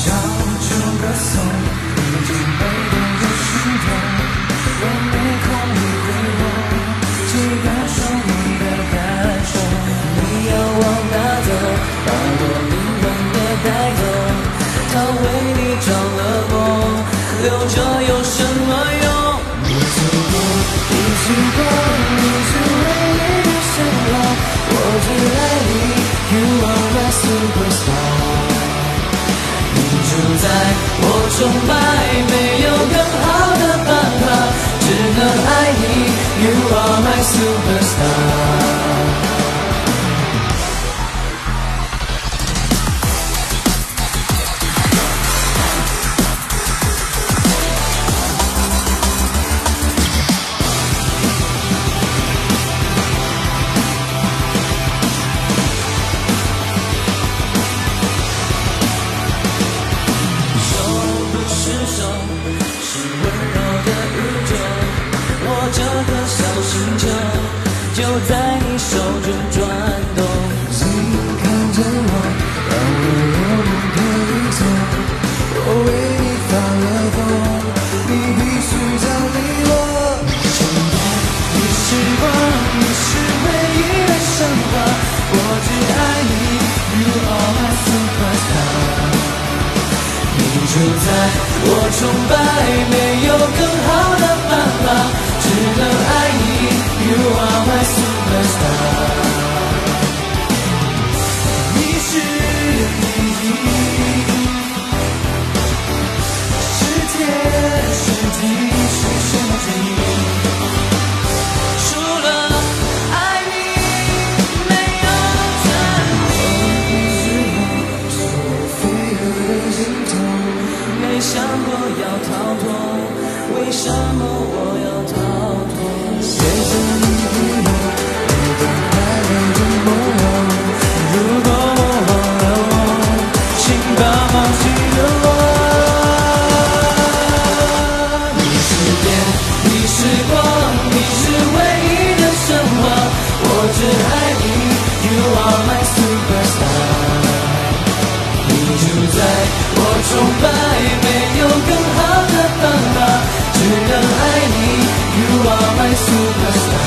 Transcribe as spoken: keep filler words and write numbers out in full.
笑就歌颂，已经被动的心痛，我没空理会我，只感受你的感受。你要往哪走，把我灵魂也带走，他为你着了魔，留着有什么用？你是我，你是我，你是唯一的神话，我只爱你 You are my superstar。你就在我崇拜，没有更好的办法，只能爱你 You are my superstar。这个小星球就在你手中转动，你看着我，让我有梦可以做，我为你发了疯，你必须找理我。你是我，你是光，你是唯一的神话，我只爱你 You are my superstar。你就在我崇拜，没有更好的办法，只能爱你 You are my superstar。 你是第一，是天是地是神迹，除了爱你没有真理。你是我，是我飞蛾的心痛，没想过要逃脱，为什么我要逃脱？随着你遗落，一个快乐的梦。如果我忘了我，请把忘记的我。你是电，你是光，你是唯一的神话，我只爱你 You are my superstar。 你就在我崇拜，没有更好的办法，只能爱你 You are my superstar。